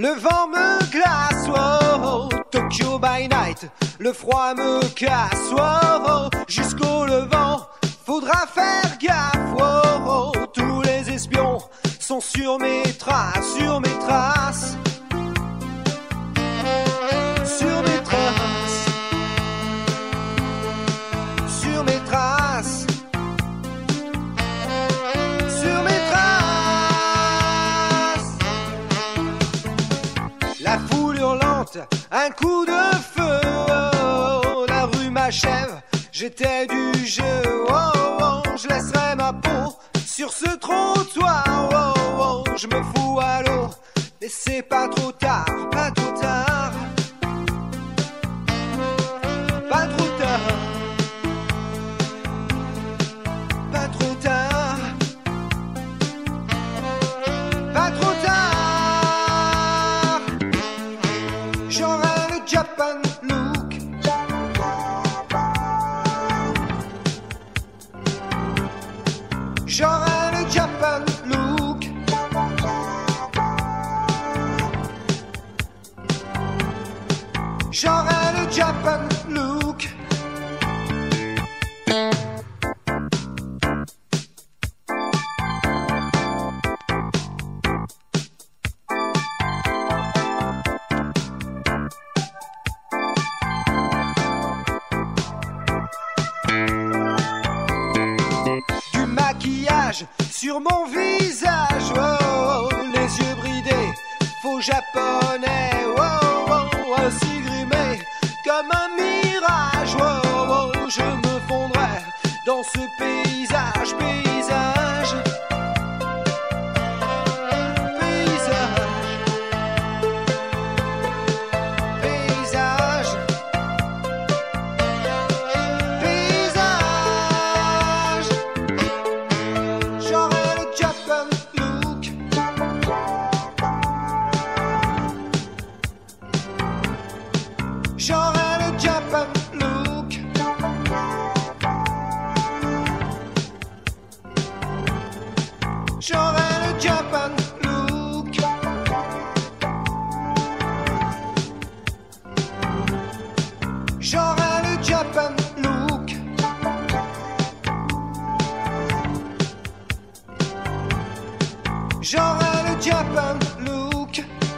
Le vent me glace, oh, Tokyo by night. Le froid me casse, oh, jusqu'au levant. Faudra faire gaffe, oh, tous les espions sont sur mes traces, sur mes traces. Sur mes traces. Sur mes traces. Sur mes traces. La foule hurlante, un coup de feu, oh, la rue m'achève, j'étais du jeu, oh, oh, je laisserai ma peau sur ce trottoir, oh, oh, je me fous à l'eau, mais c'est pas trop tard, pas trop tard. Pas trop tard. Pas trop tard. Pas trop tard. J'aurai le Japan look. J'aurai le Japan look. J'aurai le Japan look. Du maquillage sur mon visage, oh, les yeux bridés, faux japonais, oh, oh, ainsi grimé comme un mirage, oh, oh, je me fondrai dans ce paysage, paysage, paysage, paysage, paysage. J'aurai le Japan look. J'aurai le Japan look. J'aurai le Japan look. J'aurai le Japan look. J'aurai le Japan look.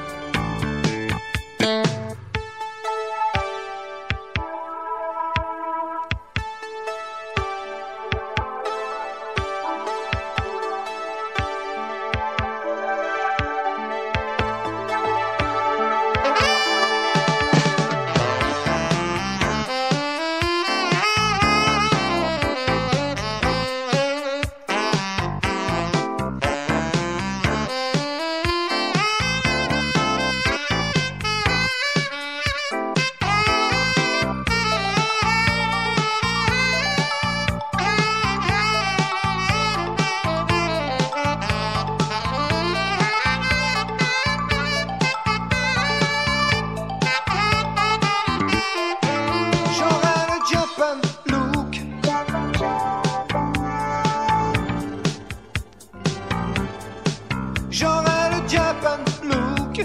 J'aurai le Japan look.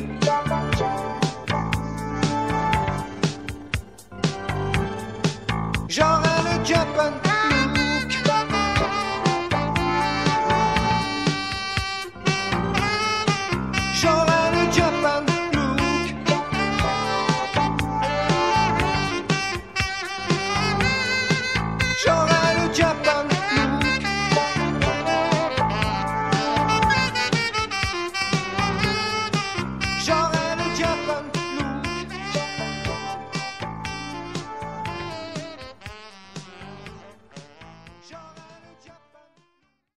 J'aurai le Japan